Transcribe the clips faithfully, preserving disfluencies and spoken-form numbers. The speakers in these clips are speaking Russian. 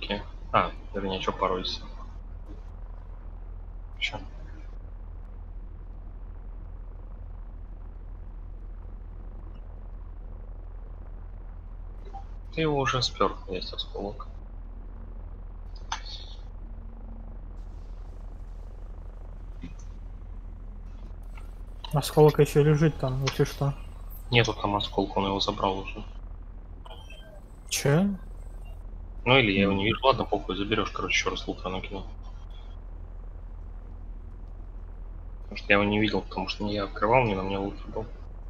Окей. А, вернее, что поройся. Чё? Ты его уже спер, есть осколок. Осколок еще лежит там, если что. Нету там осколка, он его забрал уже. Че? Ну или я его не вижу. Ладно, похуй, заберешь, короче, еще раз лутра накинул. Потому что я его не видел, потому что не я открывал, не на мне лутр был.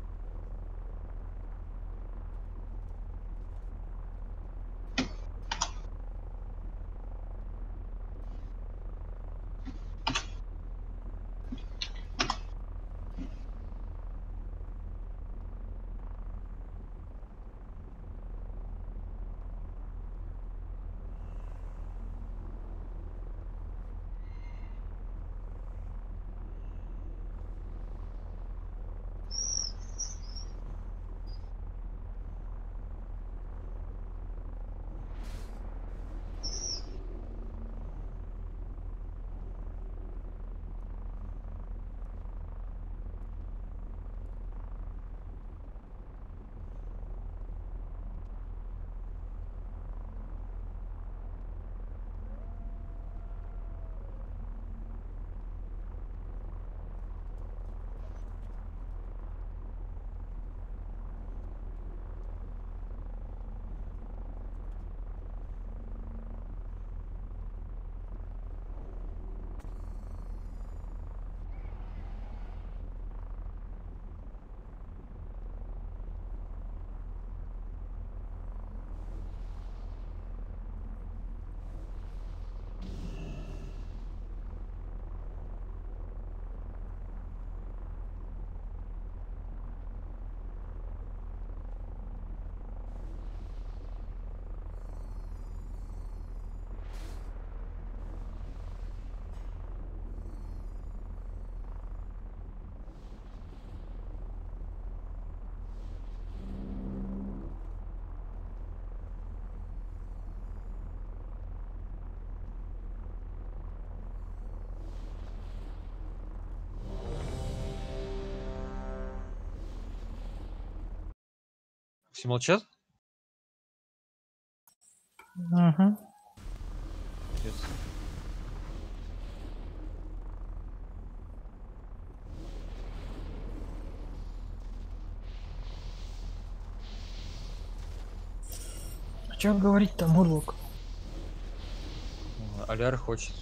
Все молчат? Угу. Yes. А что говорить там, Урлок? Аляр хочет.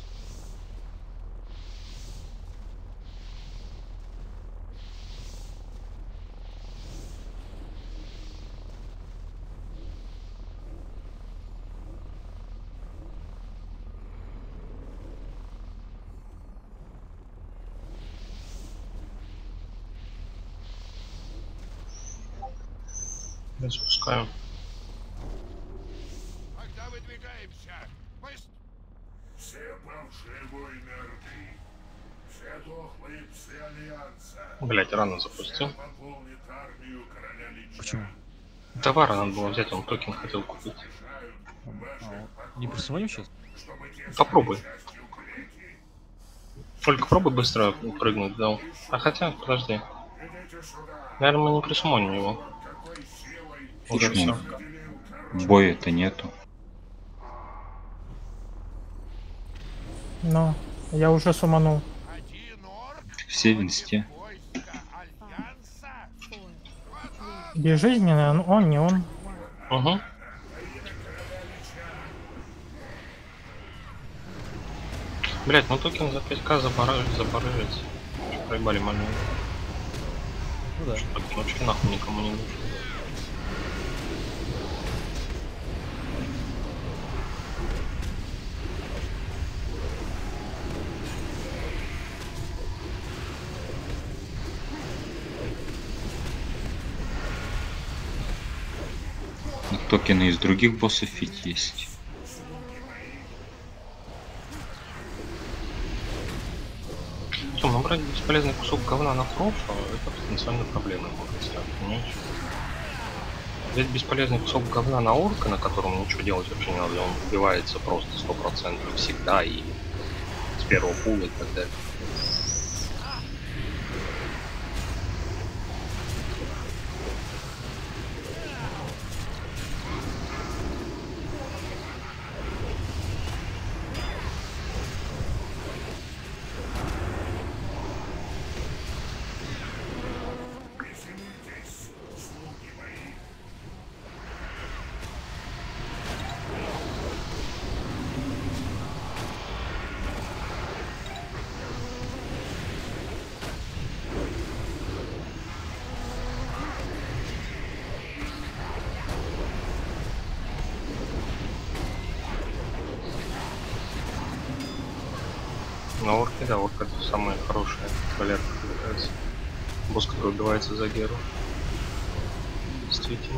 Я запускаю. Когда выдвигаемся? Быстро! Все бывшие воины Орды, все дохлые псы Альянса. Блять, рано запустил. Все пополнит армию короля Лича. Почему? Товара надо было взять, он токен хотел купить. А, не присвоим сейчас? Попробуй. Только пробуй быстро прыгнуть, дал. А хотя, подожди. Наверное, мы не присмоним его. Уже Почему? все. Боя-то нету. Ну, я уже суманул. Один орк Все в инсте. войска Альянса. Безжизненный, он, он не он. Угу. Блять, ну токен за пять ка забарывать, забарывать. Проебали момент. Ну да. Токеночки нахуй никому не нужны. Но токены из других боссов ведь есть. Тём, набрать бесполезный кусок говна на профа, это потенциально проблема может стать, понимаешь? Ведь бесполезный кусок говна на орка, на котором ничего делать вообще не надо, он убивается просто сто процентов всегда и с первого пула и так далее. На орке, да, орка это самая хорошая валерка, мне кажется. Босс, который убивается за Геру. Действительно.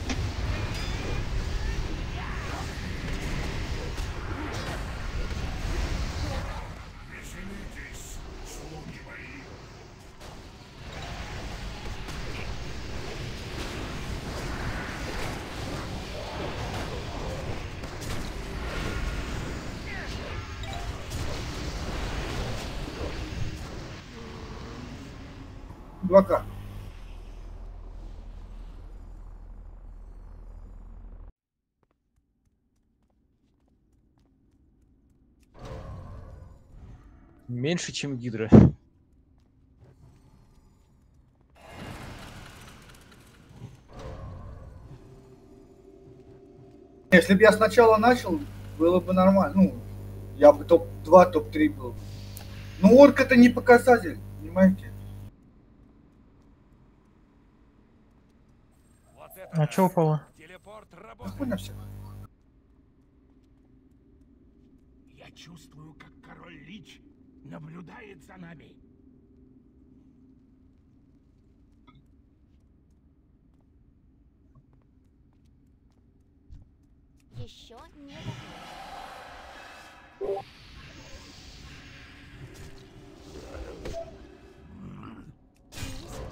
Блока. Меньше, чем гидра. Если бы я сначала начал, было бы нормально. Ну, я бы топ два, топ три был. Но орк это не показатель, понимаете? Вот это А чё упало? телепорт Нахуй работает. на всех. Я чувствую, как король Лич наблюдает за нами. Еще не готов. Не сейчас.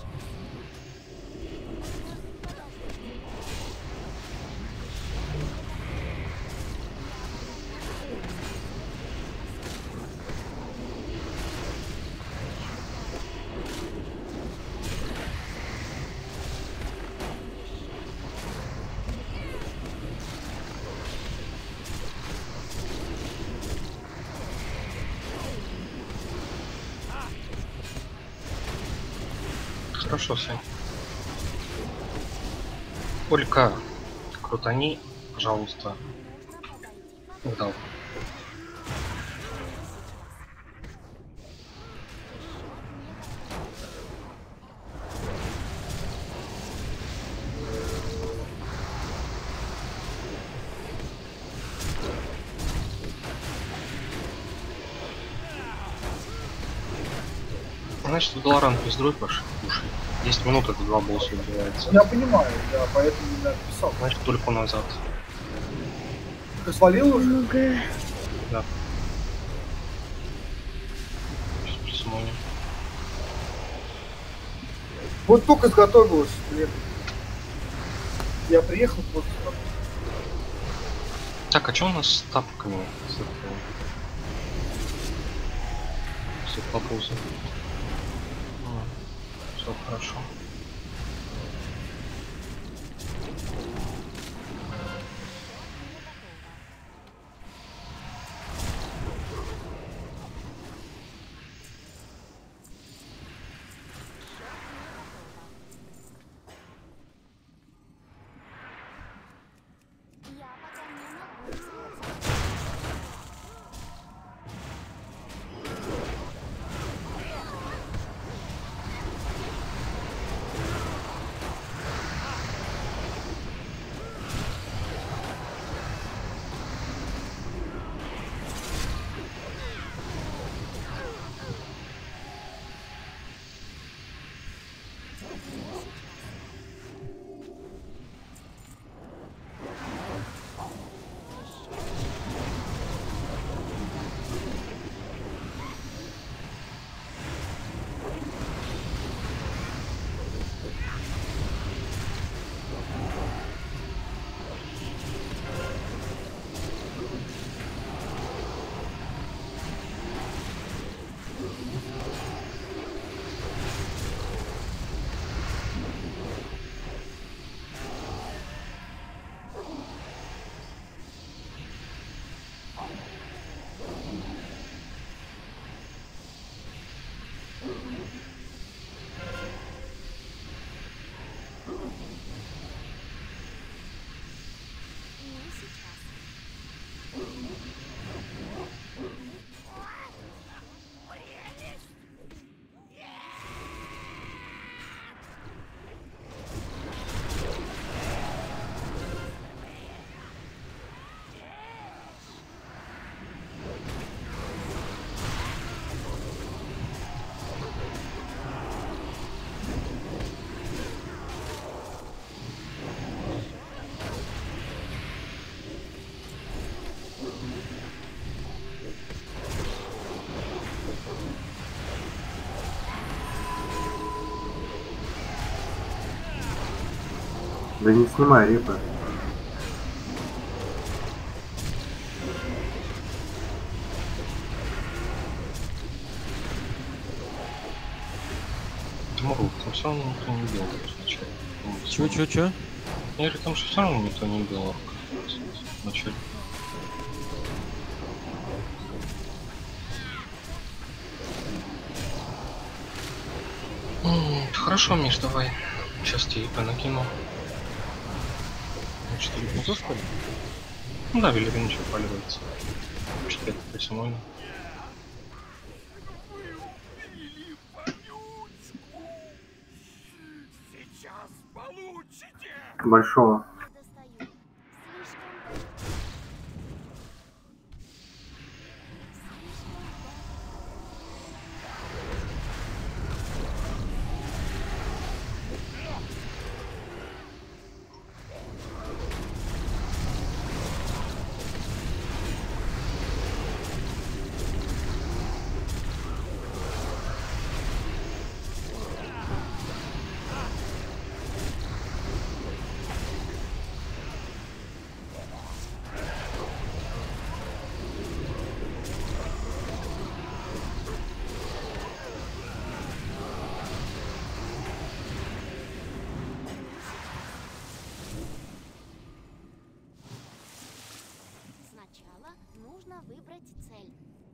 Хорошо, Сань. Олька, крутани, пожалуйста. Удал. Значит, Долоран пиздрой пошли. десять минут это два босса убивается. Я понимаю, да, поэтому не написал. Значит, только назад. Ты свалил уже? Да. Сейчас присмотрим. Вот только изготовилась, блин. Я приехал просто. Так, а что у нас с тапками? Все по пузу. Все хорошо. Я пока не могу сделать. Да не снимай репы. Мурлок, там все равно никто не бил сначала. Чё, чё, чё? Я говорю, там же все равно никто не бил орка. Вначале. М, Хорошо, Миш, давай. Сейчас тебе ИП накину. четыре Ну, что, что ли? Ну да, Велерин еще поливается. четыре по-семейно. Сейчас получите! Большого. Достаю. Слишком Сначала нужно выбрать цель.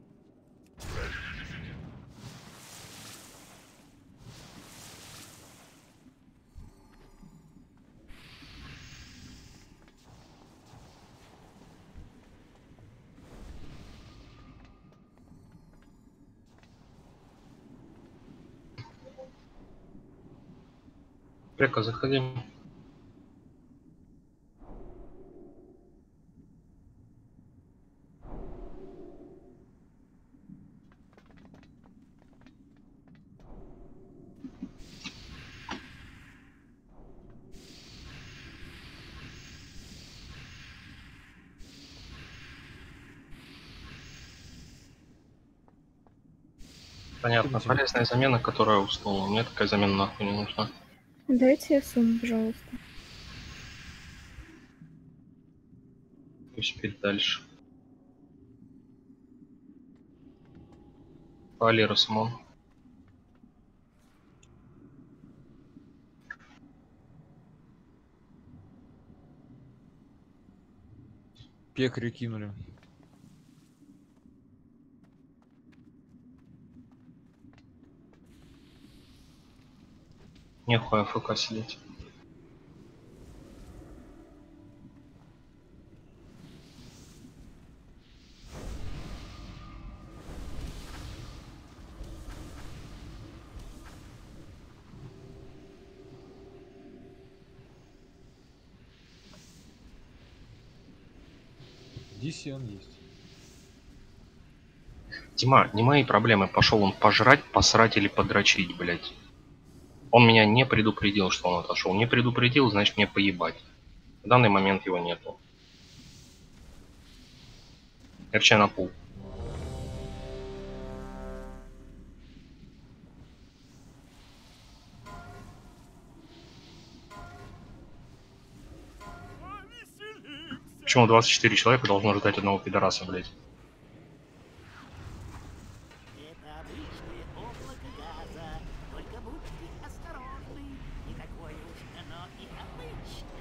Прека, заходи. Понятно, полезная замена, которая уснула. Мне такая замена нахуй не нужна. Дайте я сумму, пожалуйста. Пусть спит дальше. Пали, Росомон. Пекаря кинули. Нехуй АФК сидеть. Диси он есть. Дима, не мои проблемы. Пошел он пожрать, посрать или подрочить, блядь. Он меня не предупредил, что он отошел. Не предупредил, значит мне поебать. В данный момент его нету. Эрча на пул. Почему двадцать четыре человека должно ждать одного пидораса, блядь? Это обычное облако газа. Только будьте осторожны. Не такое уж оно и обычное.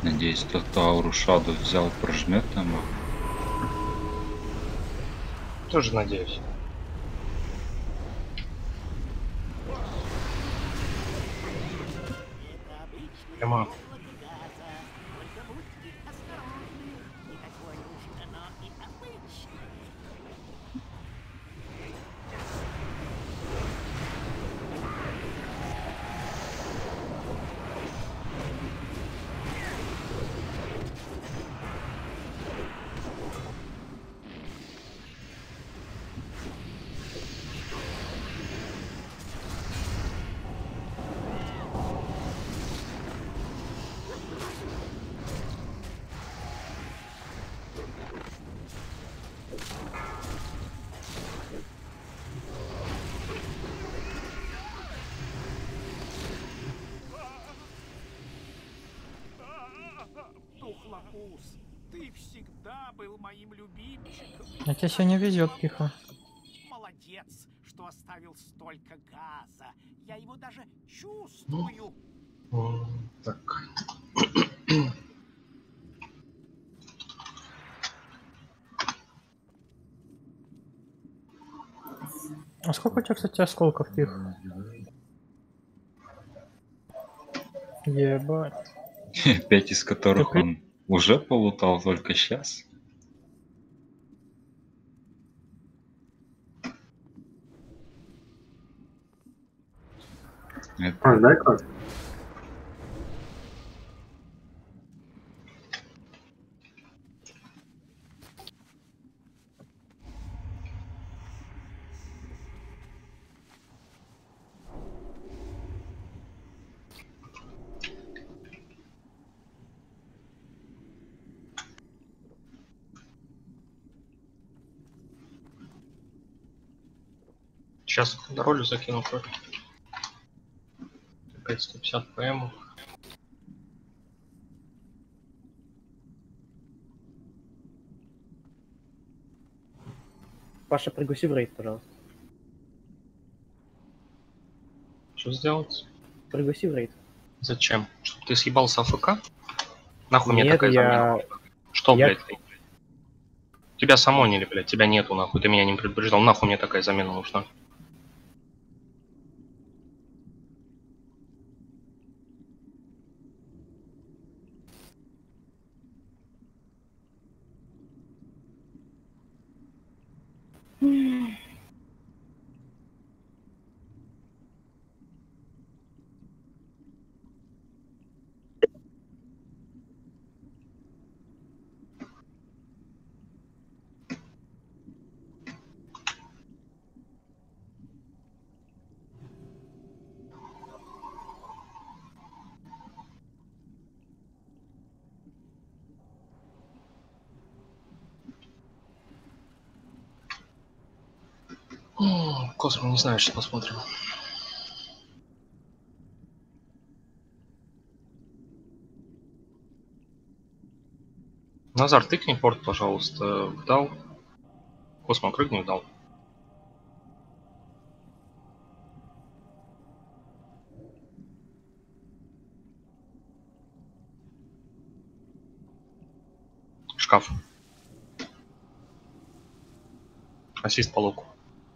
Надеюсь, тот, кто ауру Шаду взял, прожмет там. Тоже надеюсь. Это обычное Эма. облако газа. Только будьте осторожны. Не такое уж оно и обычное. Тухлопус, ты всегда был моим любимчиком. А тебе сегодня везет, Пиха. Молодец, что оставил столько газа. Я его даже чувствую. М, Так. А сколько у тебя, кстати, осколков, Пих? Ебать. Пять из которых Ты- он уже полутал только сейчас. Это А, дай как? Сейчас на роль закину кровь. Опять сто пятьдесят пм. Паша, пригласи в рейд, пожалуйста. Что сделать? Пригласи в рейд. Зачем? Чтоб ты съебался АФК? Нахуй мне Нет, такая я... замена? Что, я- блядь? Ты? Тебя самонили, блядь, тебя нету, нахуй. Ты меня не предупреждал. Нахуй мне такая замена нужна? М, Космо, не знаю, сейчас посмотрим. Назар, тыкни порт, пожалуйста, вдал. Космо, прыгни вдал. Шкаф. Ассист по луку.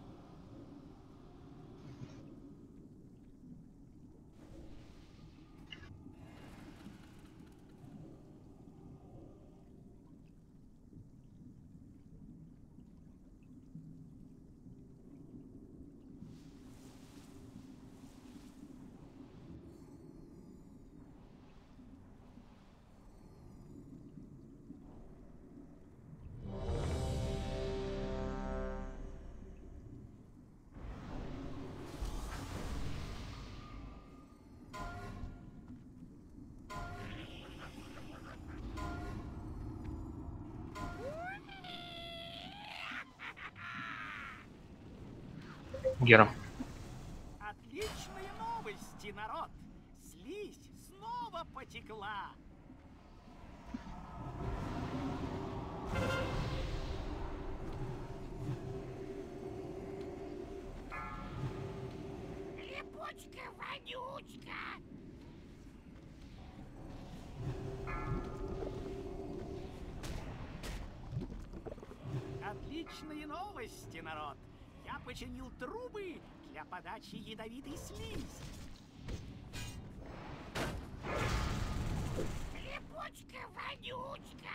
Гера. Отличные новости, народ. Слизь снова потекла. Липучка, вонючка. Отличные новости, народ! Я починил трубы для подачи ядовитой слизи. Липучка-вонючка!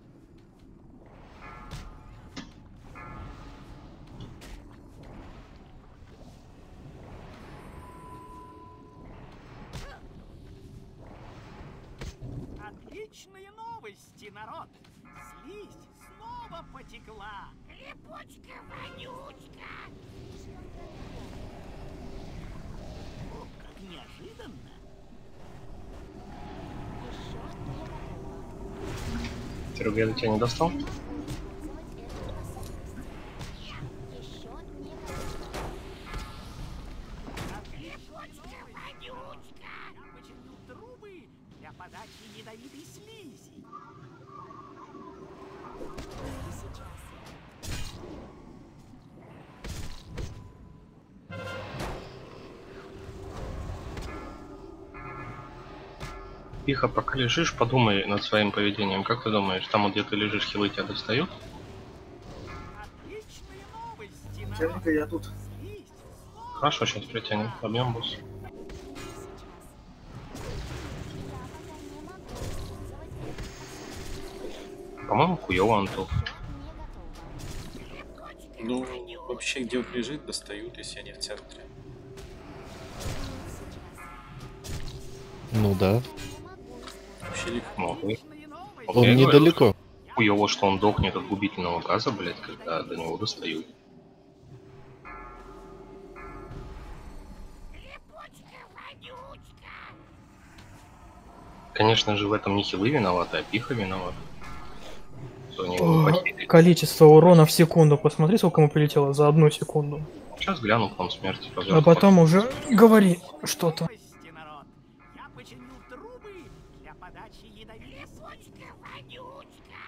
Отличные новости, народ! Слизь снова потекла! Липучка-вонючка! О, как неожиданно! Серега, я тебя не достал? Липучка-вонючка! Я починил трубы для подачи ядовитой слизи. Тихо, пока лежишь, подумай над своим поведением. Как ты думаешь, там вот где ты лежишь, хилы тебя достают? Отличные новости, народ! Серега, я тут. Слизь Хорошо, сейчас притянем. Объем босс. По-моему, хуёво, Антох. Ну, вообще, где он лежит, достают, если они в центре. Ну да. Вообще легко. Ну, вы- Он Вот я и говорю, недалеко. Хуёво, что он дохнет от губительного газа, блядь, когда до него достают. Конечно же, в этом не хилы виноваты, а пиха виноват. Что они его О, похитили. количество урона в секунду. Посмотри, сколько ему прилетело за одну секунду. Сейчас гляну план смерти. А пожалуйста. потом уже говори что-то. новости, народ! Я починил трубы для подачи ядовитой Липучка-вонючка!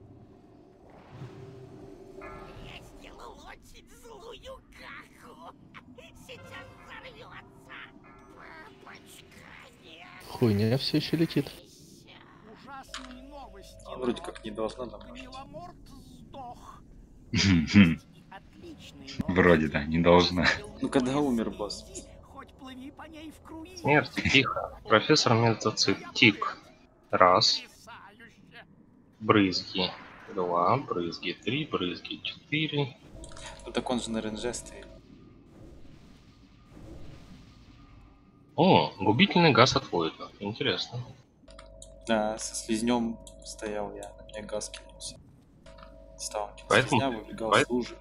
Я сделал очень злую каху! Сейчас взорвется! Папочка, нет! Хуйня все еще летит. Ужасные новости, Он вроде как не должна домашить. Миломорт сдох. Отличные Вроде да, не должна. Ну когда умер босс? Хоть плыви по ней в круиз. Смерть, тихо. Профессор Мезоцит. Тик. Раз. Брызги. Два. Брызги. Три. Брызги. Четыре. Ну так он же на ренже стоит. О, губительный газ отводит. Интересно. Да, со слизнем стоял я, на меня газ кинулся. Стал, Поэтому- слизня выбегал поэт- с лужи.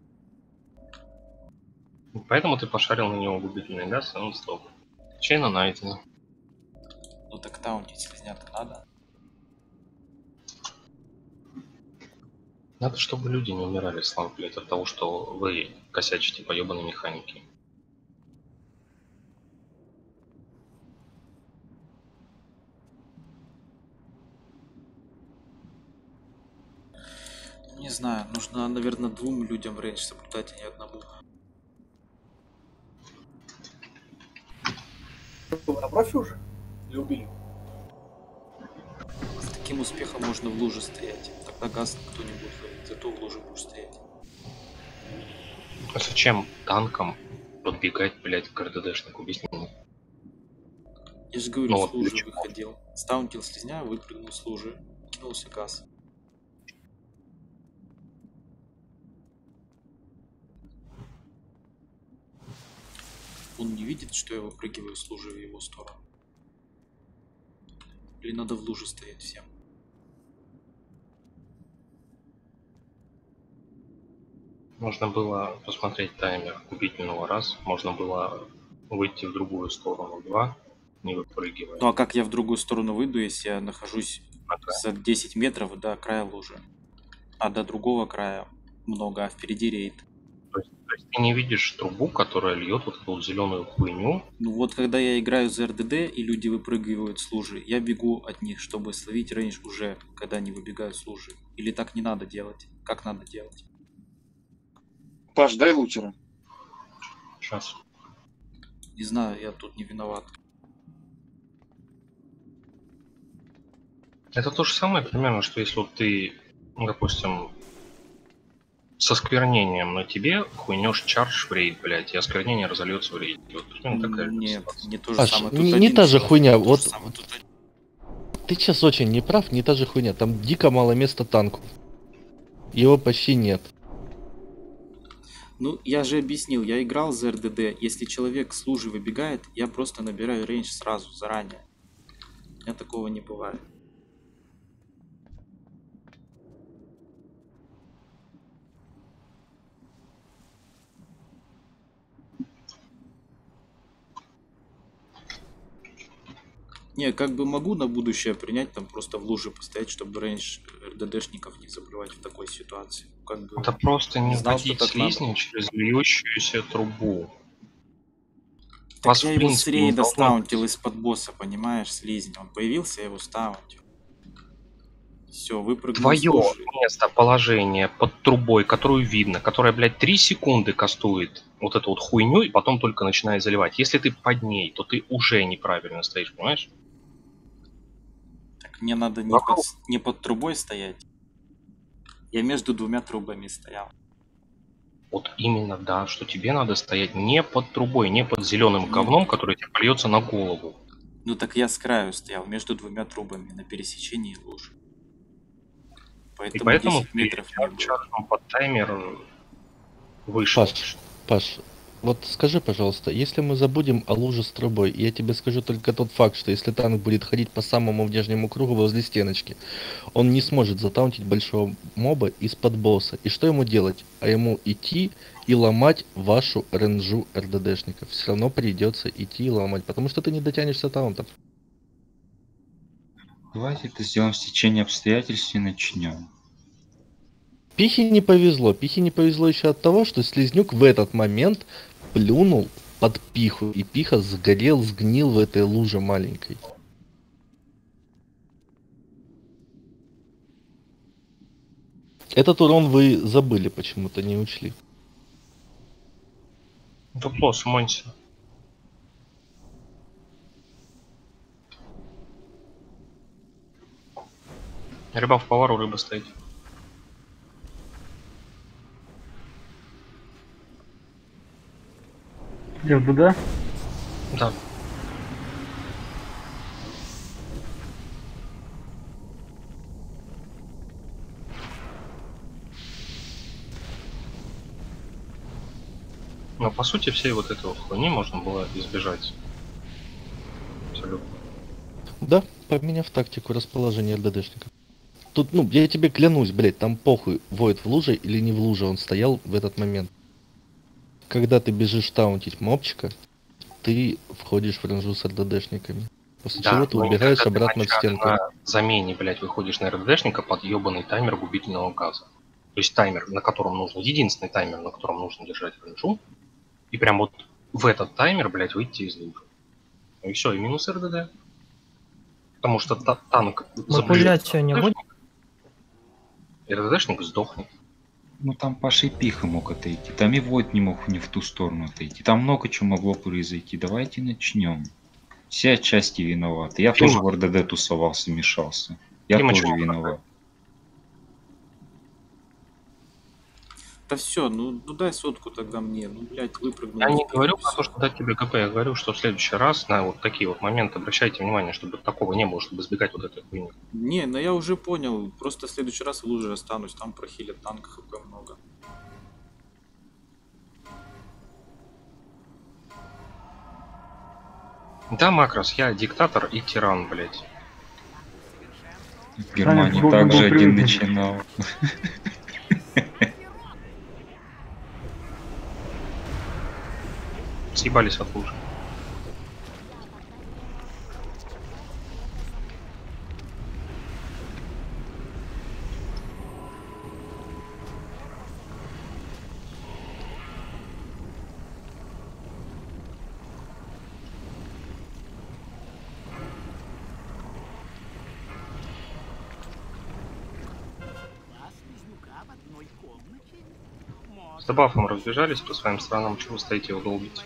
Поэтому ты пошарил на него губительный газ, и он сдох. Чейна найдена. Ну так таунтить слизня-то надо. Надо, чтобы люди не умирали, Слав, блядь, от того, что вы косячите по ебаной механике. Не знаю, нужно, наверное, двум людям рейндж соблюдать, а не одному. Вы на профи уже? Или убили? С таким успехом можно в луже стоять. Тогда газ никто не будет ловить, зато в луже будешь стоять. А зачем танкам подбегать, блядь, к РДДшнику? Объясни мне. Я же говорю, Ну с вот лужи для чего? выходил. Стаунтил слизня, выпрыгнул с лужи, кинулся газ. Он не видит, что я выпрыгиваю с лужи в его сторону. Или надо в луже стоять всем? Можно было посмотреть таймер губительного раз, можно было выйти в другую сторону два, не выпрыгивая. Ну а как я в другую сторону выйду, если я нахожусь Ага. за десять метров до края лужи? А до другого края много, а впереди рейд. То есть, то есть ты не видишь трубу, которая льет вот эту вот зеленую хуйню. Ну вот когда я играю за РДД и люди выпрыгивают с лужи, я бегу от них, чтобы словить рейндж уже, когда они выбегают с лужи. Или так не надо делать? Как надо делать? Паш, дай лучера. Сейчас. Не знаю, я тут не виноват. Это то же самое примерно, что если вот ты, ну, допустим, с осквернением на тебе хуйнешь чардж в рейд, блядь, и осквернение разольется в рейд. Вот примерно такая же Нет, ситуация. не то же Паш, самое. Тут не, один не та же человек, хуйня. то же Вот самое, тут один. ты сейчас очень не прав, не та же хуйня. Там дико мало места танку. Его почти нет. Ну, я же объяснил, я играл за эр дэ дэ. Если человек с лужи выбегает, я просто набираю рейндж сразу, заранее. У меня такого не бывает. Не, как бы могу на будущее принять, там просто в луже постоять, чтобы рейндж эр дэ дэшников не забрывать в такой ситуации. Как бы Это просто не знал, что вводить так надо. слизни через льющуюся трубу. Так Вас, я в его с принципе, не рейда должно стаунтил из-под босса, понимаешь, слизень. Он появился, я его стаунтил. Все, выпрыгнул с Твое лужи. местоположение под трубой, которую видно, которая, блядь, три секунды кастует вот эту вот хуйню и потом только начинает заливать. Если ты под ней, то ты уже неправильно стоишь, понимаешь? Так мне надо не Вокруг. под, не под трубой стоять. Я между двумя трубами стоял. Вот именно, да, что тебе надо стоять не под трубой, не под зеленым говном, который тебе польется на голову. Ну так я с краю стоял, между двумя трубами, на пересечении лужи. Поэтому, И поэтому десять ты метров не было. чарджем под таймер вышел. Паш, Паш, вот скажи, пожалуйста, если мы забудем о луже с трубой, я тебе скажу только тот факт, что если танк будет ходить по самому внешнему кругу возле стеночки, он не сможет затаунтить большого моба из-под босса. И что ему делать? А ему идти и ломать вашу ренжу эр дэ дэшников. Все равно придется идти и ломать, потому что ты не дотянешься таунтов. Давайте это сделаем в течение обстоятельств и начнем. Пихе не повезло. Пихе не повезло еще от того, что Слизнюк в этот момент плюнул под Пиху, и Пиха сгорел, сгнил в этой луже маленькой. Этот урон вы забыли почему-то, не учли. Дупло, смойся. Рыба в повару, рыба стоит. Я туда? Да. Но по сути всей вот этой вот хуйни можно было избежать. Абсолютно. Да, поменяв тактику расположения эр дэ дэшников. Тут, ну, я тебе клянусь, блядь, там похуй, воет в луже или не в луже, он стоял в этот момент. Когда ты бежишь таунтить мобчика, ты входишь в ренжу с эр дэ дэшниками. После Да, чего ты но убегаешь когда ты обратно в на- стенку. На замене, блядь, выходишь на эр дэ дэшника под ебаный таймер губительного газа. То есть таймер, на котором нужно, единственный таймер, на котором нужно держать ренжу. И прям вот в этот таймер, блядь, выйти из лужи. И все, и минус эр дэ дэ. Потому что та- танк Манипуляция не будет? эр дэ дэшник сдохнет. Ну там Паша и Пиха мог отойти, там и Войт не мог не в ту сторону отойти. Там много чего могло произойти. Давайте начнем. Все отчасти виноваты. Я Дима. тоже в эр дэ дэ тусовался, мешался. Я Дима, тоже чего виноват. Да все, ну, ну дай сотку тогда мне. Ну, блядь, выпрыгнул. Я из не пихи, говорю про всё. то, что дать тебе КП, я говорю, что в следующий раз на вот такие вот моменты обращайте внимание, чтобы такого не было, чтобы избегать вот этой хуйни. Не, ну я уже понял. Просто в следующий раз в луже останусь. Там прохилят танк, хп много. Да, Макрос, я диктатор и тиран, блядь. В Германии Саня, также был один привык. начинал. Съебались от лужи. Два слизняка в одной комнате? С дебафом разбежались по своим странам, чего вы стоите его долбите?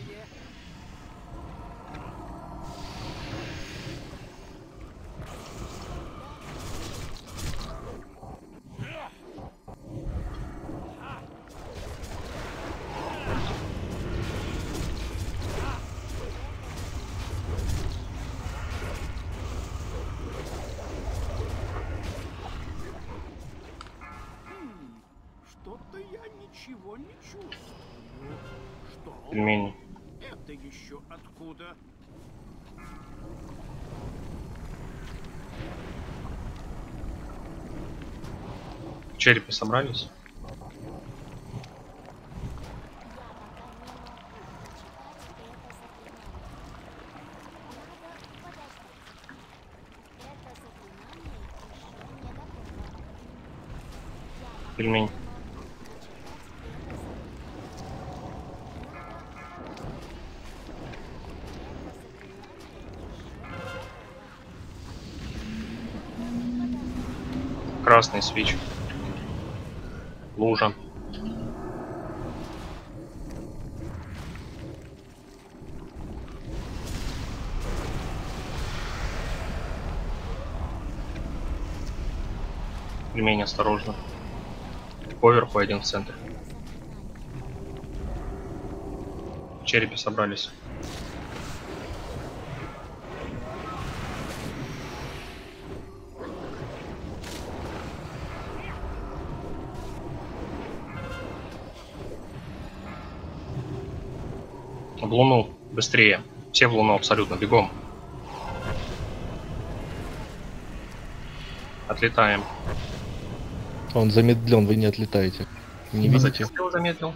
ничего не чувствую. Что? Пельмени. Это еще откуда? В черепе собрались? Пельмень. Красный свич. Лужа. Пельмень, осторожно. Поверху один в центре. В черепе собрались. В луну. Быстрее. Все в луну абсолютно. Бегом. Отлетаем. Он замедлен, вы не отлетаете. Не А видите? зачем ты его замедлил?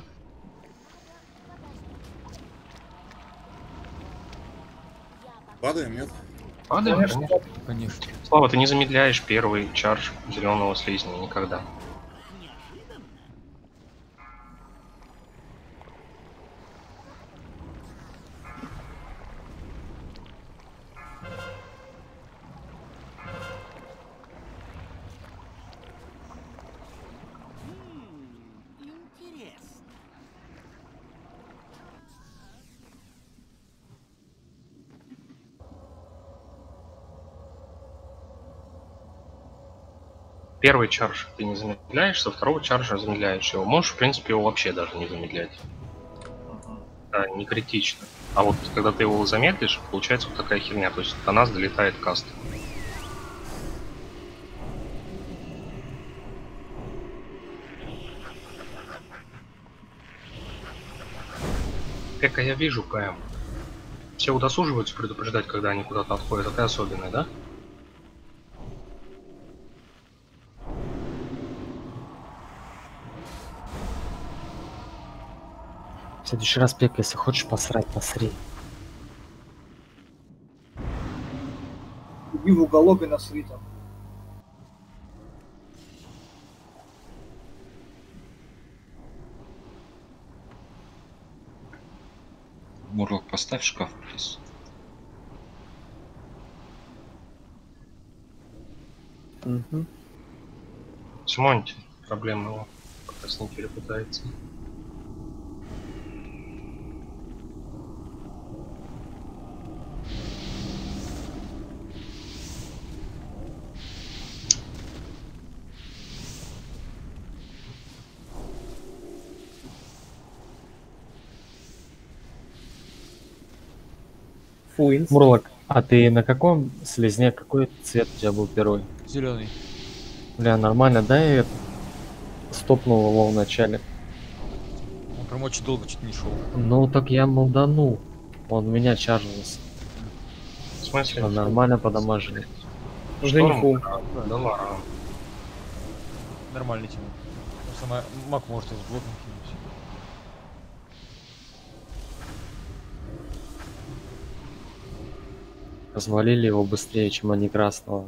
Падаем, нет? Падаем, Конечно. конечно. Конечно. Слава, ты не замедляешь первый чардж зеленого слизня никогда. Интересно. Первый чардж ты не замедляешь, со второго чарджа замедляешь его. Можешь, в принципе, его вообще даже не замедлять. Да, не критично. А вот когда ты его замедлишь, получается вот такая херня. То есть до нас долетает каст. Как я вижу, ПМ. Все удосуживаются предупреждать, когда они куда-то отходят, а ты особенный, да? В следующий раз, Пек, если хочешь посрать, посри. Иди в уголок и насри там. Мурлок, поставь шкаф, плиз. Угу. Смоньте. Проблема его. Пока с ним перепытается. Фуинс. Мурлок, а ты на каком слезне, какой цвет у тебя был первый? Зеленый. Бля, нормально, да, я это стопнул его в начале. Он прям очень долго чуть не шел. Ну так я молданул. Он меня чаржился. В смысле? Он нормально подамажили. Уже не фул. Да ладно. Нормальный тема. Сама маг может из блоком кинуть. Развалили его быстрее, чем они красного.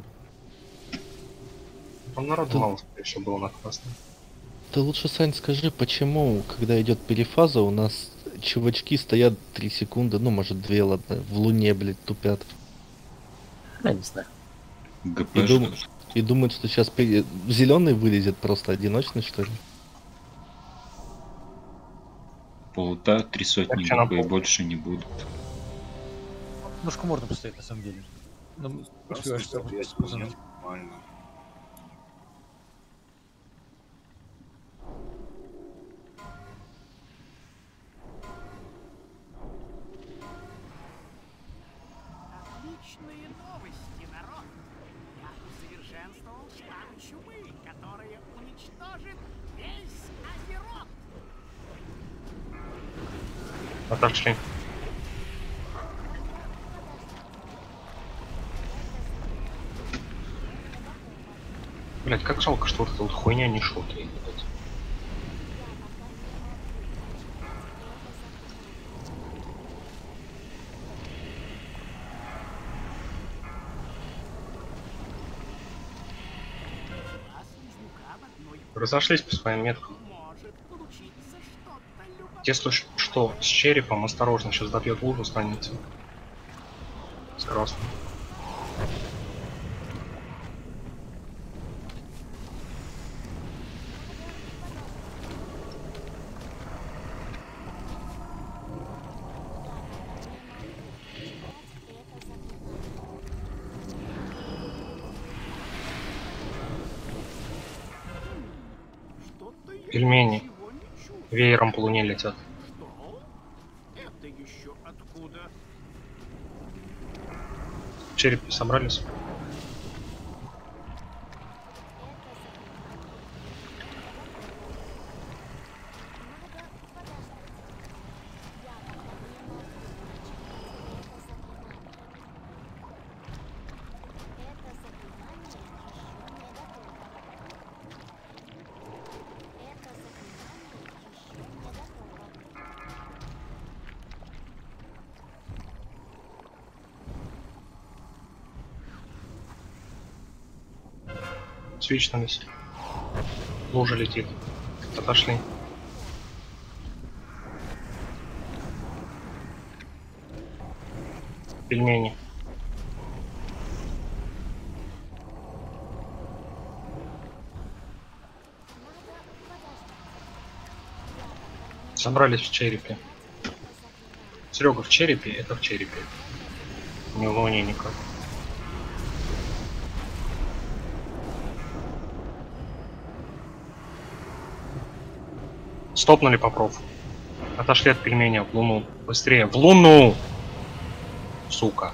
Там народ мало, скорее всего, было на красном. Ты лучше, Сань, скажи, почему, когда идет перефаза, у нас чувачки стоят три секунды, ну, может, две, ладно, в луне, блядь, тупят. Я не знаю. ГП И, дум- ждут. и думают, что сейчас зеленый вылезет просто одиночный, что ли? Полутают три сотни Вообще на ГП и пол. больше не будут. Немножко можно поставить на самом деле. Ну, успеваешь, пацаны. Нормально. Отличные новости, народ. Я усовершенствовал штамм чумы, которая уничтожит весь Азерот. Отошли. Блять, как жалко, что вот эта вот хуйня не шутает. Разошлись по своим меткам. Если что, с черепом осторожно, сейчас добьет лужу, станется. С красным. Пельмени веером по луне летят. Это еще откуда? В черепе собрались. Свичнулись. Лужа летит. Отошли. Пельмени. Собрались в черепе. Серега, в черепе, это в черепе. Не в луне никак. Стопнули по профу. Отошли от пельменя в луну. Быстрее. В луну! Сука.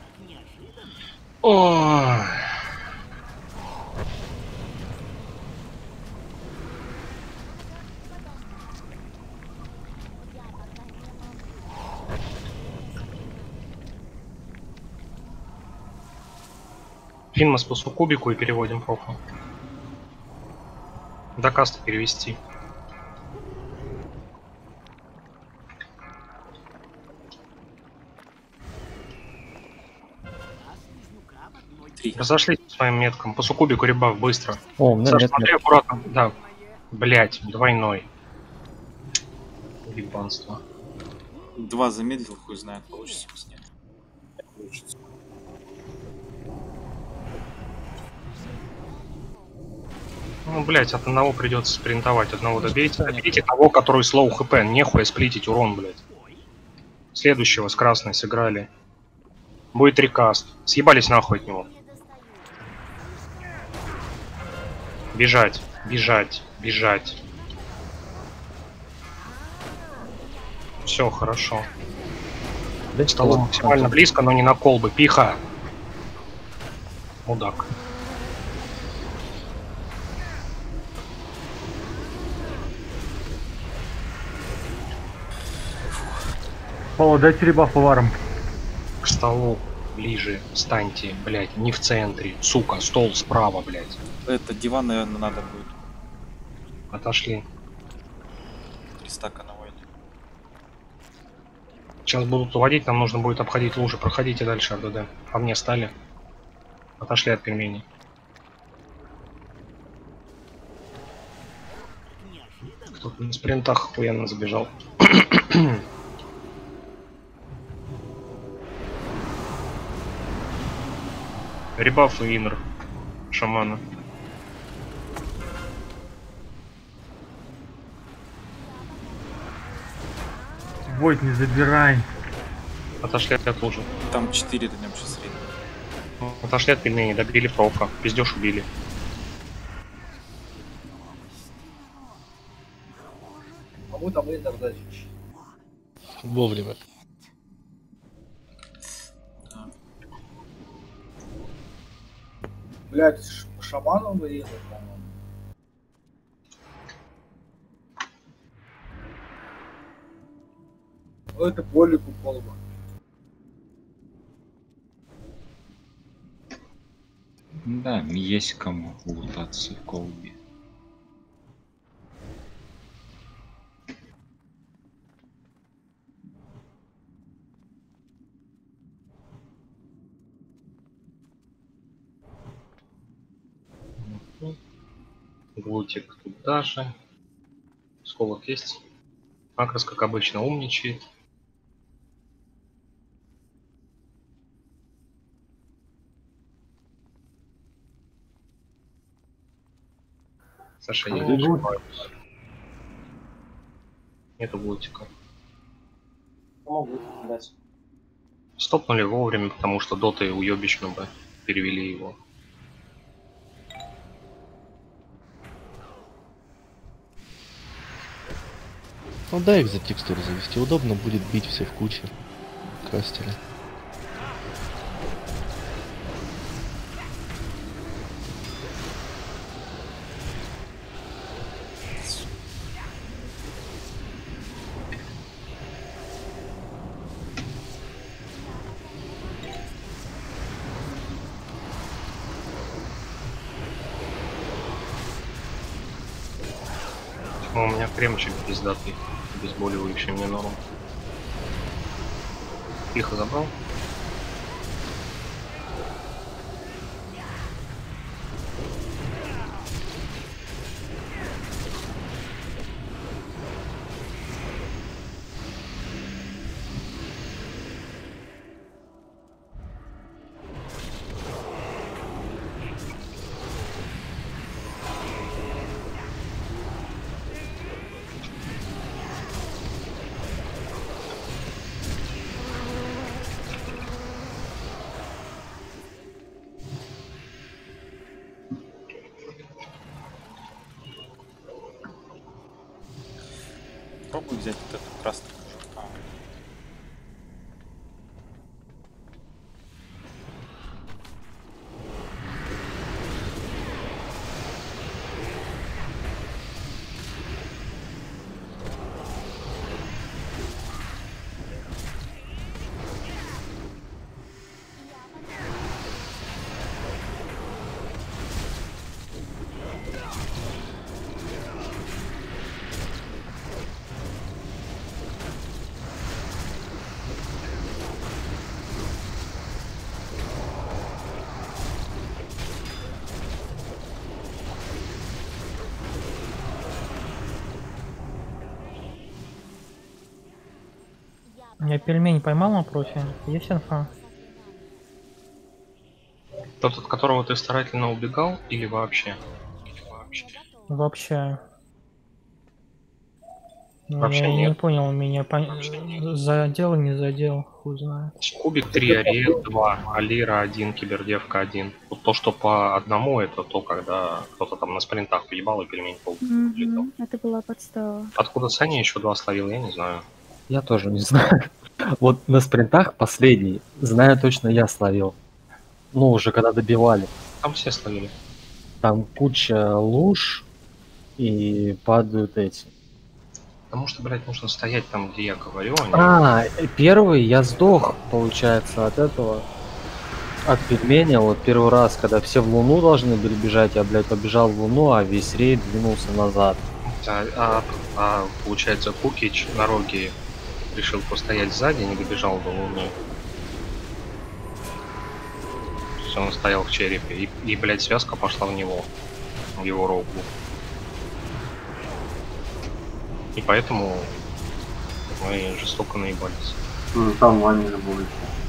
Ой. Финмас по сукубику и переводим профу. До каста перевести. Разошлись по своим меткам. По сукубику ребав быстро. О, у меня Саш, нет смотри метки. аккуратно. Да. Блять, двойной. Ебанство. Два замедлил, хуй знает, получится с ним. Получится. Ну, блять, от одного придется спринтовать, одного добейте. Добейте того, который слоу хп. Нехуя сплитить урон, блять. Следующего с красной сыграли. Будет рекаст. Съебались нахуй от него. Бежать, бежать, бежать. Все, хорошо. Стало максимально близко, но не на колбы. Пиха. Мудак. Павла, дайте ребаф поварам. К столу ближе станьте, блять, не в центре. Сука, стол справа, блять. Это диван, наверное, надо будет. Отошли. Три стака на войне. Сейчас будут уводить, нам нужно будет обходить лужи. Проходите дальше, РДД. По мне стали. Отошли от пельменей. Кто-то на спринтах охуенно забежал. Ребаф и инер шамана. Войт, не забирай. Отошли от лужи. Там четыре днем сейчас средний. Отошли от пельменей, добили профа. Пиздеж убили. Кому там инер дать? Вовремя. Блять, ш- шаманом вы инер, по-моему. Это полик упал бы. Да, есть кому лутаться в колбе. Глутик туда же. Сколок есть. Макрос, как обычно, умничает. Саша, я не ошибаюсь. Нету глутика. Могу дать. Стопнули вовремя, потому что доты уебищно бы перевели его. Ну дай их за текстуру завести, удобно будет бить все в куче кастеры. Ну, у меня кремчик пиздатый, обезболивающий мне норм. Тихо забрал. Попробуй взять вот этот красный. А. Я пельмень поймал на профи. Есть инфа? Тот, от которого ты старательно убегал, или вообще? Вообще. Вообще. Ну, Вообще я нет. не понял, меня по... задел, не задел, хуй знает. Кубик три, Ариэль два, Алира один, Кибердевка один. Вот то, что по одному, это то, когда кто-то там на спринтах поебал и пельмень пол. Мгм, это была подстава. Откуда Саня еще два словил, я не знаю. Я тоже не знаю. Вот на спринтах последний, знаю точно, я словил. Ну, уже когда добивали. Там все словили. Там куча луж и падают эти. Потому что, блядь, нужно стоять там, где я говорю, а не... А, первый я сдох, получается, от этого. От пельменя. Вот первый раз, когда все в луну должны были бежать, я, блядь, побежал в луну, а весь рейд двинулся назад. А, а, а получается, Кукич на роге решил постоять сзади, не добежал до луны. Все, он стоял в черепе, и, и, блядь, связка пошла в него, в его рогу. И поэтому мы жестоко наебались. Ну, там Ваня же был еще.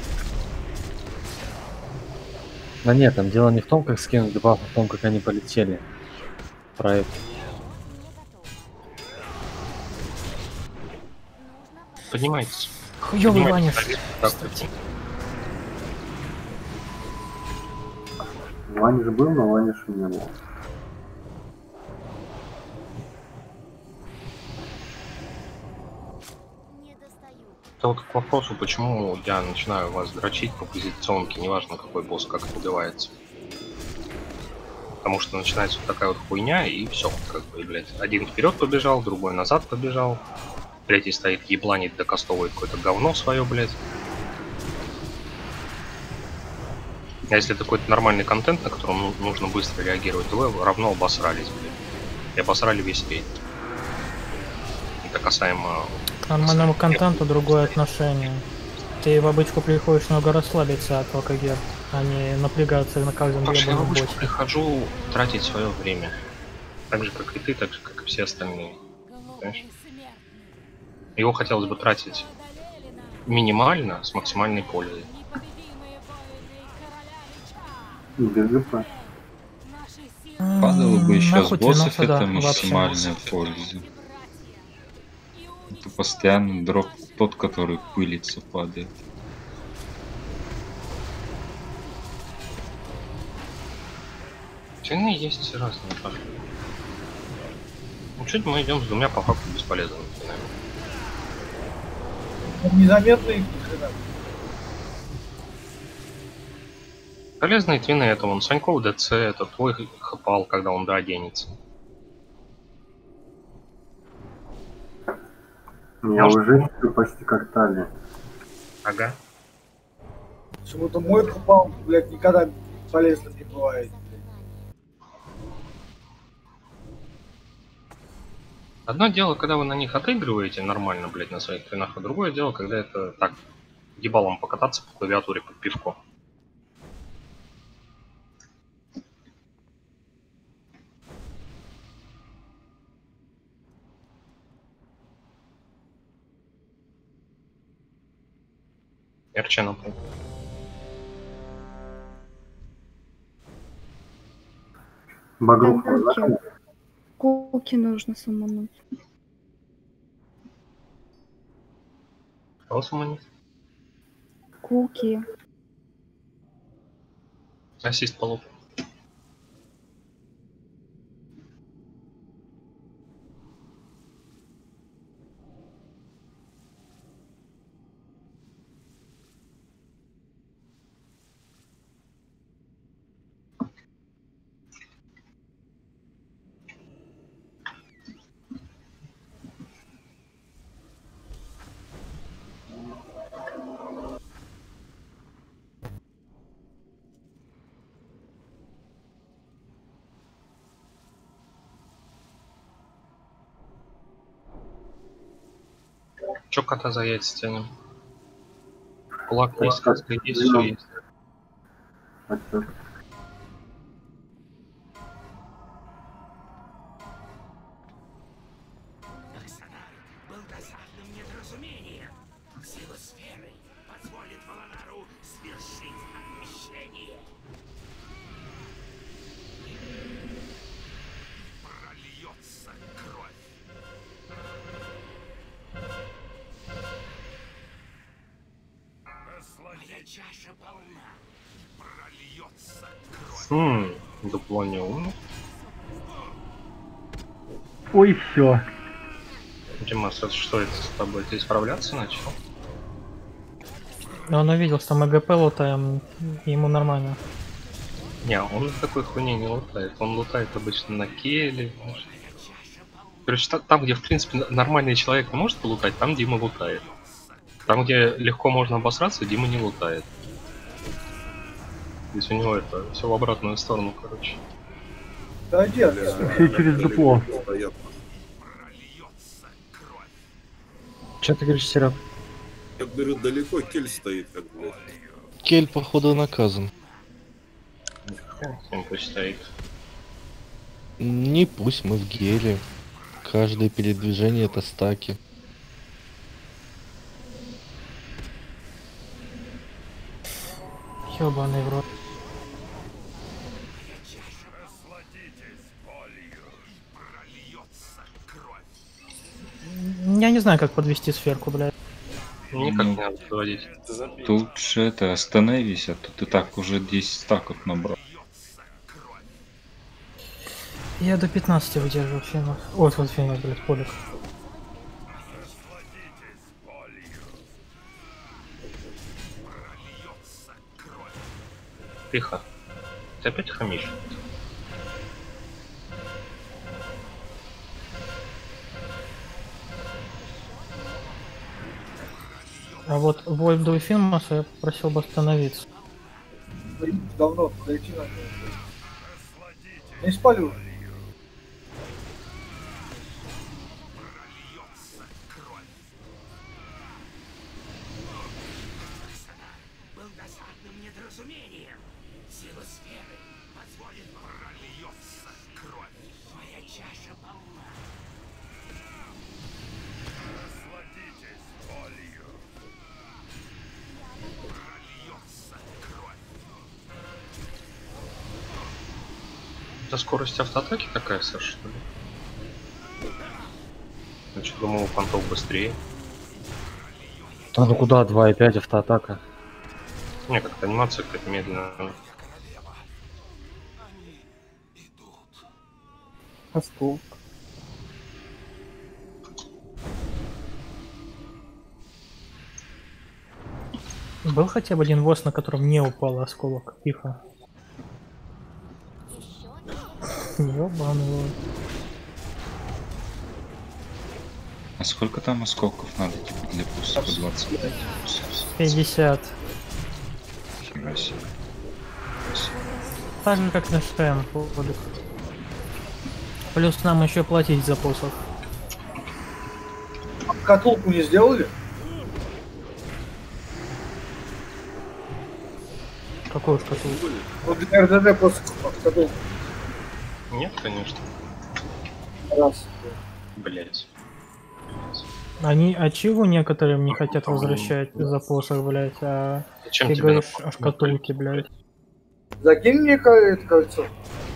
Да нет, там дело не в том, как скинуть дебаф, а в том, как они полетели. Про это. Поднимайтесь. Хуёвый Ваня. Ваня же был, но Ваня же не был. Это вот к вопросу, почему я начинаю вас дрочить по позиционке, неважно какой босс, как это убивается. Потому что начинается вот такая вот хуйня, и все, как бы, блядь, один вперед побежал, другой назад побежал. Третий стоит, ебланит, докастовывает какое-то говно свое, блядь. А если это какой-то нормальный контент, на котором ну, нужно быстро реагировать, то вы равно обосрались, блядь. И обосрали весь рейд. Это касаемо... К нормальному контенту другое отношение. Ты в обычку приходишь немного расслабиться от АКГ, а не напрягаться на каждом Паша, я в ебаном обычку боте. прихожу тратить свое время. Так же, как и ты, так же, как и все остальные. Понимаешь? Его хотелось бы тратить минимально, с максимальной пользой. Без ГП. Падало бы еще с Нахуй боссов, двинулся, да, это вообще. максимальная польза. Это постоянно дроп тот, который пылится, падает. Цены есть разные, Паша. Ну чуть мы идем с двумя по факту бесполезными ценами. Незаметно их ни хрена. Полезные твины это вон Саньков ДЦ, это твой хапал, когда он дооденется. Я Может- уже чувствую почти как талия. Ага. Почему-то мой купал, блядь, никогда полезным не бывает. Одно дело, когда вы на них отыгрываете нормально, блядь, на своих твинах, а другое дело, когда это так, ебалом покататься по клавиатуре под пивко. РЧ на пол. Багрух, Куки. Куки нужно сумануть. Кого суманить? Куки. Ассист полов. Чё кота за яйца тянем? Кулак есть, каска есть, все есть. Арсенал был досадным недоразумением. Сила сферы позволит Волонару свершить отмещение. Прольется кровь. Моя чаша полна. Прольется кровь. Хм, дупло не умно. Ой, все. Димас, это что это с тобой? Ты исправляться начал? Но он увидел, что мы ГП лутаем, ему нормально. Не, он такой хуйни не лутает. Он лутает обычно на келе. знаешь. Короче, та- там, где, в принципе, н- нормальный человек не может полутать, там Дима лутает. Там, где легко можно обосраться, Дима не лутает. Здесь у него это все в обратную сторону, короче. Да нет, Все через дупло. Че ты говоришь, Серег? Я говорю, далеко кель стоит, как бы. Кель, походу, наказан. Он пусть стоит. Не пусть мы в геле. Каждое передвижение это стаки. Ёбаный в рот. Я не знаю, как подвести сферку, блядь. Никак Ну, не надо доводить. Тут же это, остановись, а то ты так уже десять стаков набрал. Я до пятнадцати выдерживаю финус. Вот, вот финус, блядь, полик. Тихо. Ты опять хамишь? А вот Вольфду и Финмаса я просил бы остановиться. Давно подойти надо. Не спалю. Был досадным недоразумением. Сила сферы позволит прольется кровь. Моя чаша полна. Насладитесь болью. Прольется кровь. Это скорость автоатаки такая, Саша, что ли? Значит, думал, у понтов быстрее. Да ну куда, два и пять автоатака. Не, как-то анимация какая-то медленная. Осколок. Был хотя бы один ВОС, на котором не упал осколок? Тихо. Ёбаный. А сколько там осколков надо, типа, для пуста? По двадцать пять? пятьдесят. Хера себе. Так же, как на ШТМ. Полик. Плюс нам еще платить за посох. Шкатулку не сделали? Какую шкатулку? Ну, для эр дэ дэ после шкатулку. Нет, конечно. Раз. Блять. Они, а чего некоторым не хотят возвращать за посох, блять, а Зачем ты тебе говоришь на- о шкатулке, блять. Закинь мне ко- это кольцо.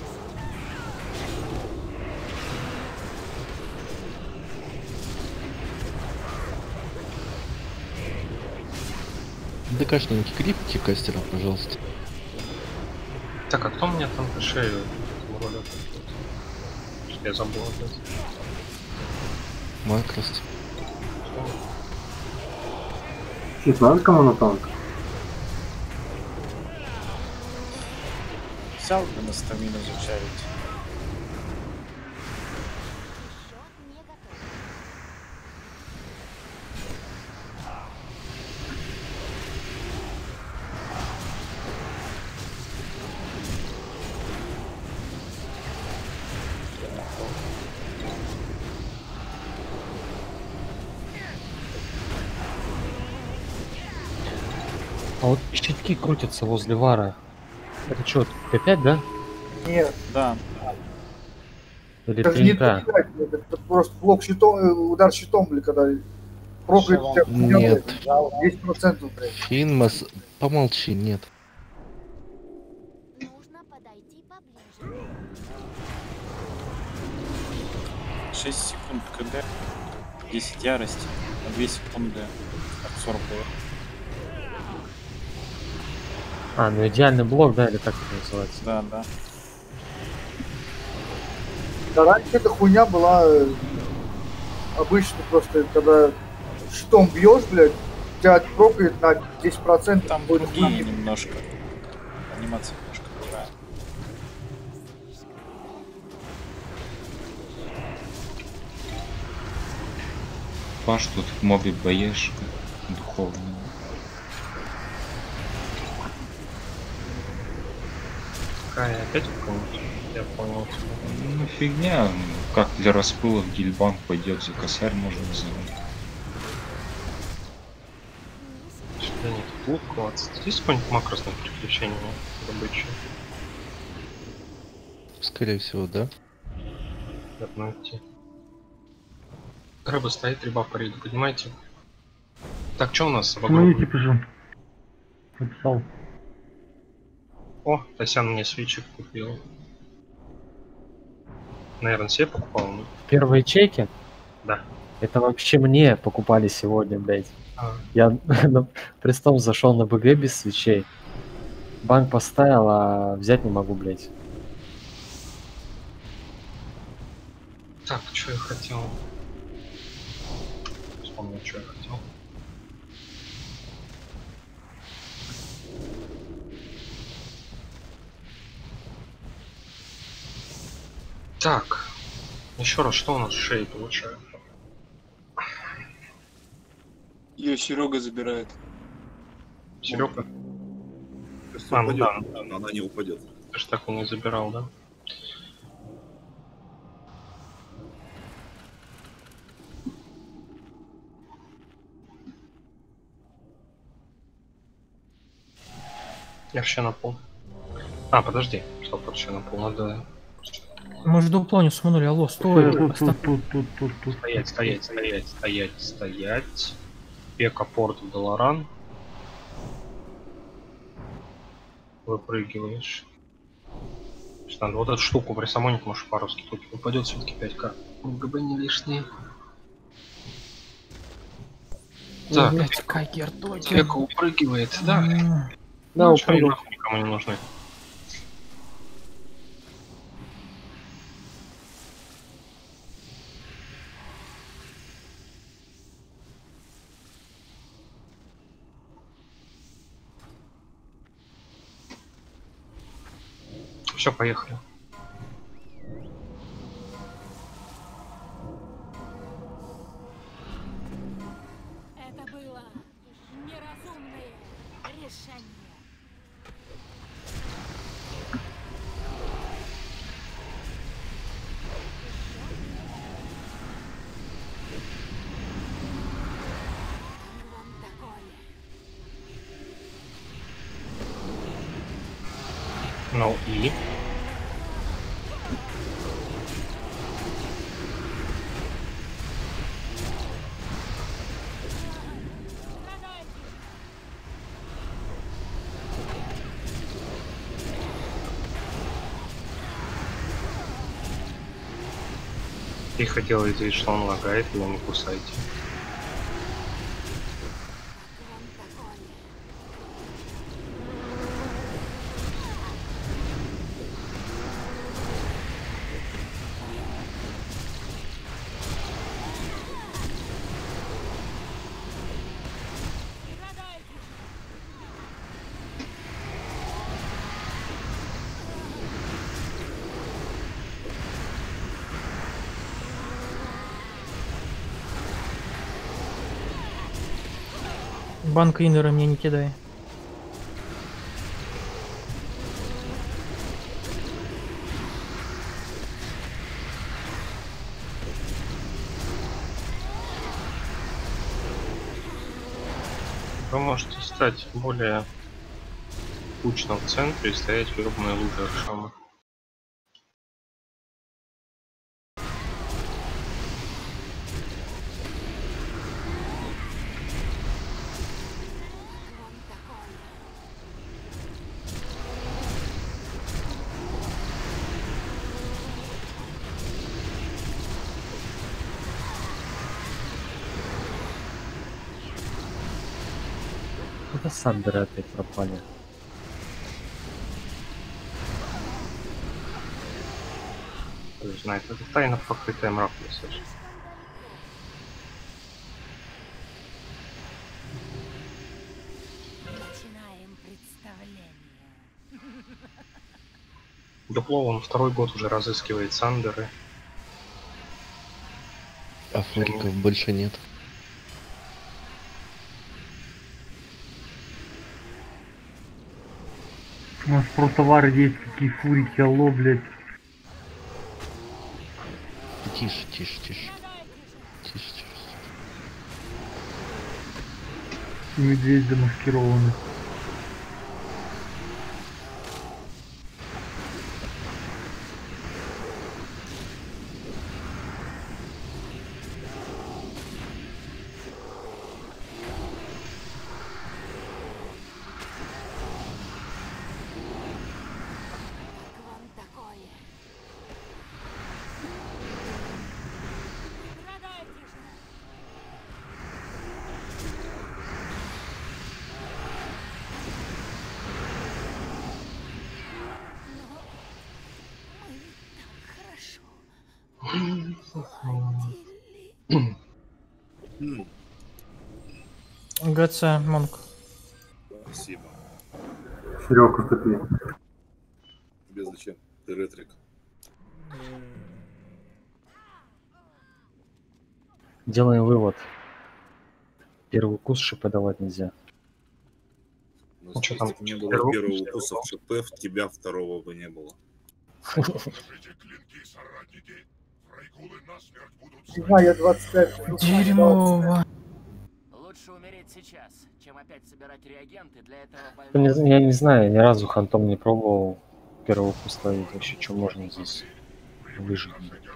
ДКшненький крипти кастера, пожалуйста. Так, а кто мне там по шею ролик? Я забыл опять. Майкрост. Щит надо кому на танк? Взял бы на стамину зачарить. А вот щитки крутятся возле вара. Это что, Т пять, да? Нет. Да. Или Это же не три ка? Т пять, это просто блок щитом, э, удар щитом, блин, когда прокает у тебя Нет. десять процентов, блядь. Финмас, помолчи, нет. шесть секунд КД, десять ярости, на две секунды сорок БР. А, ну идеальный блок, да, или как это называется? Да, да. Да раньше эта хуйня была э, обычно просто, когда щитом бьешь, блядь, тебя прокает на десять процентов. Там другие немножко. Анимация немножко другая. Паш, тут в мобе боешка духовного. Какая опять какая-нибудь? Я понял. Ну фигня, как для распылов гильбанк пойдет за косарь, можно называть. Что нет? Лук двадцать. Есть какое-нибудь макросное приключение рабочее? Скорее всего, да. Надо найти. Рыба стоит, рыба по рейду, поднимайте. Так, что у нас с Ну, обогром? я пишу. Написал. О, Тасян мне свечек купил. Наверное, себе покупал, ну. Первые чеки? Да. Это вообще мне покупали сегодня, блядь. А. Я на престол зашел на БГ без свечей. Банк поставил, а взять не могу, блядь. Так, что я хотел? Вспомнил, что я хотел. Так, еще раз, что у нас в шее получается? Ее Серега забирает. Серега? Если А, ну упадет, да. она не упадет. Ты ж так и не забирал, да? Я вообще на пол. А, подожди. Стоп, вообще на пол надо... Мы же дупло не смунули, алло, стой. Тут, оста- тут, тут, тут, тут, тут. Стоять, стоять, стоять, стоять, стоять. Пека, порт, Долоран. Выпрыгиваешь. Сейчас надо вот эту штуку присамонить, может паровский тут упадет все-таки пять ка. ГБ не лишние. Так, Блять, Кайгер, дойди. Пека упрыгивает, да. Да, Ну, чё, упрыгал. нахуй никому не нужны. Все, поехали. Это было неразумное решение. Вам такое. Ну и... Ты хотел видеть, что он лагает, его не кусайте. Банк иннера мне не кидай. Вы можете стать более кучно в центре и стоять в ёбаной луже Аршама. Это Сандеры опять пропали. Кто знает, это тайна покрытая мраком, Саша. Начинаем представление. Дупло он второй год уже разыскивает Сандеры. А фуриков больше нет. У нас про товары есть, какие фурики, алло, блядь. Тише, тише, тише. Тише, тише. Медведь замаскированный. Вам такое. Страдайте же. Но мы так хорошо ладили. ГЦ, Монк. Спасибо. Серега, топи. Тебе зачем? Ты ретрик. Делаем вывод. Первый укус шипа давать нельзя. Ну, Ну, что там, если бы не было первого первого укуса, укуса в ШП, в тебя второго бы не было. Не знаю, я двадцать пять минут Дерьмово. Лучше умереть сейчас, чем опять собирать реагенты для этого Ну, больного. не- Я не знаю, ни разу хантом не пробовал первый укус ловить. Вообще, что можно здесь выжить?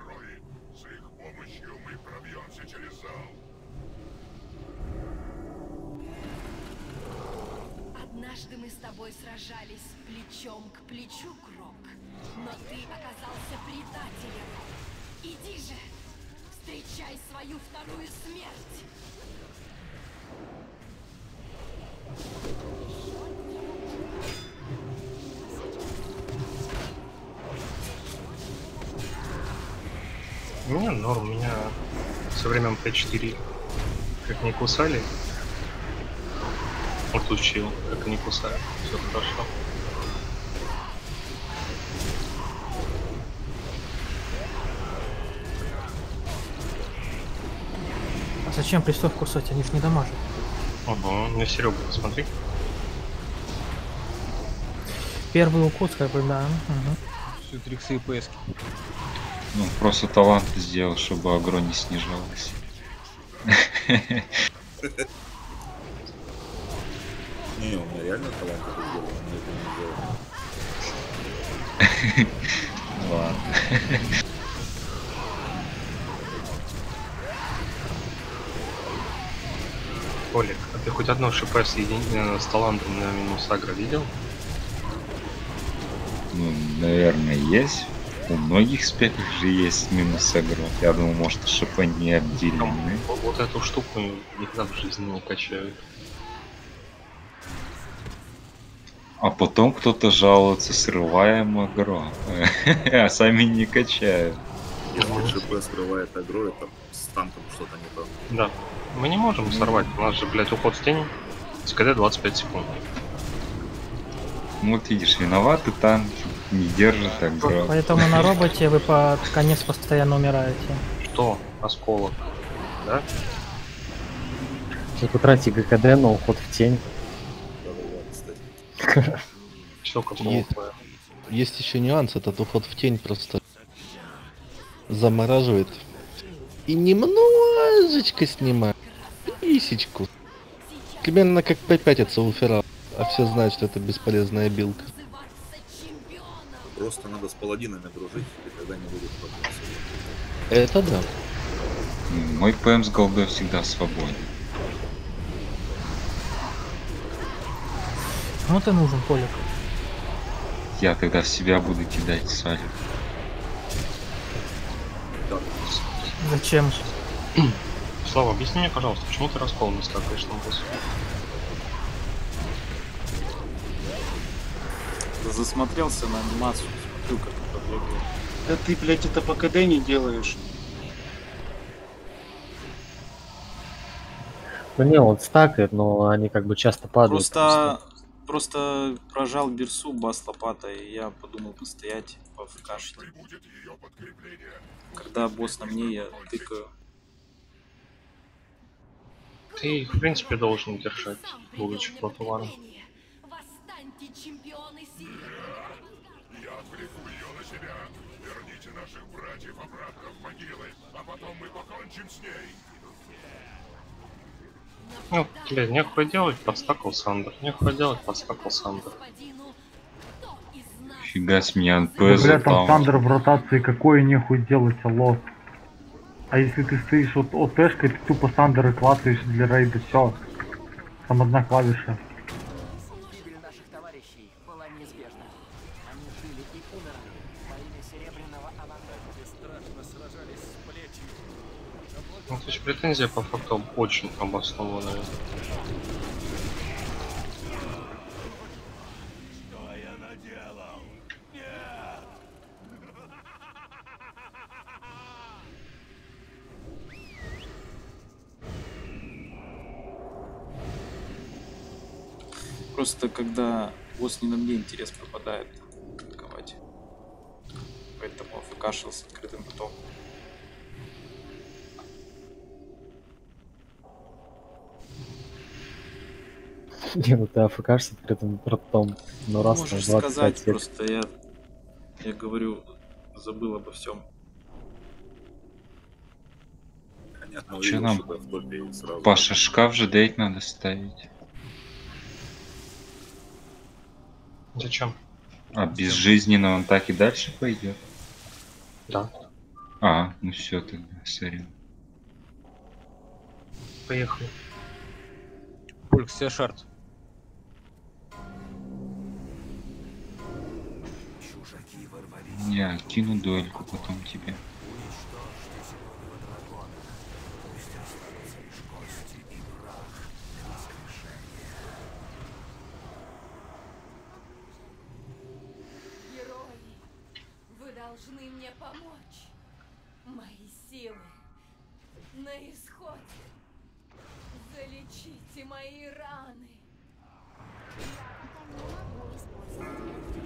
Однажды мы с тобой сражались плечом к плечу, Крок, но ты оказался предателем. Иди же, встречай свою вторую смерть. Не, норм, меня со времен П четыре как не кусали, отучил, как не кусали, все хорошо. А зачем пристав кусать? Они ж не дамажат. Угу, на Серегу посмотри. Первый укус, как бы, да. Угу. Все триксы и пэски. Ну, просто талант сделал, чтобы агро не снижалось. Не, у меня реально талант это сделал, он это не делал. Ладно. Олег, а ты хоть одно ШП соединение с талантом на минус агро видел? Ну, наверное, есть. У многих спеков же есть минус агро. Я думаю, может, ШП не обделены. Вот, вот эту штуку никогда в жизни не качают. А потом кто-то жалуется, срываем агро. А сами не качают. Если ШП скрывает агро, это с танком что-то не то. Да. Мы не можем сорвать. У нас же, блядь, уход в тень. СКД двадцать пять секунд. Ну вот видишь, виноваты танки, не держат агро. Поэтому на роботе вы под конец постоянно умираете. Что? Осколок. Да? Вы потратите ГКД на уход в тень. Все как Есть, есть еще нюанс, этот уход в тень просто замораживает и немножечко снимает писечку. Примерно как попятиться у Фера, а все знают, что это бесполезная билка. Просто надо с паладинами дружить, и тогда не будет проблем. Это да. Мой ПМ с голдой всегда свободен. Кому ты нужен, Полик? Я тогда в себя буду кидать салют. Зачем? Слава, объясни мне, пожалуйста, почему ты раскол не стакаешь на босса? Засмотрелся на анимацию, смотрю, как это выглядит. Да ты, блядь, это по КД не делаешь. Ну не, он стакает, но они как бы часто падают. Просто, просто прожал берсу бас лопатой, и я подумал постоять, пофкашить. Когда босс на мне, я тыкаю. Ты их, в принципе, должен держать, будучи протоваром. Восстаньте, чемпионы силы! Я отвлеку ее на себя. Верните наших братьев обратно в могилы, а потом мы покончим с ней. Ну, блядь, нехуй делать, подстакал Сандер. Нехуй делать, подстакал Сандер. Фига с меня НП Да, бля, там затал. Сандер в ротации, какое нехуй делать, алло. А если ты стоишь вот ОТшкой, ты тупо Сандеры клацаешь для рейда, все. Там одна клавиша. Гибель наших товарищей была неизбежна. Они жили и умерли во имя Серебряного Ананда. Страшно сражались с плетью. Ну, то есть претензия по факту очень обоснованная. Что я наделал? Нет! Просто когда босс не на мне, интерес пропадает атаковать. Поэтому АФКшил с открытым потом. Не, ну ты афкашься перед этим ртом. Ну раз на Можешь двадцать пять сказать, лет. просто я, я говорю, забыл обо всем. Понятно, Че увидел, нам? что-то в топе и сразу. Паша, шкаф же дейт надо ставить. Зачем? А безжизненно он так и дальше пойдет? Да. А, ну все тогда, сорян. Поехали. Пульк, все шарт. Я кину дуэльку потом тебе. Герои, вы должны мне помочь. Мои силы на исходе. Залечите мои раны. Я пока не могу использовать